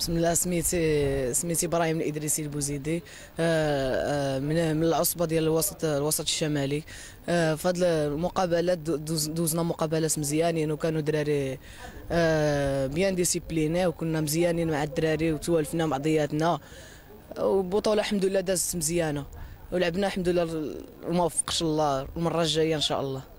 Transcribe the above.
بسم الله. سميتي ابراهيم الادريسي البوزيدي. من العصبه ديال الوسط الشمالي. في هذه المقابلات دوزنا مقابلات مزيانين، وكانوا دراري بيان ديسيبليني، وكنا مزيانين مع الدراري وتوالفنا مع ضياتنا، وبطوله الحمد لله دازت مزيانه، ولعبنا الحمد لله وما وفقش الله المره الجايه ان شاء الله.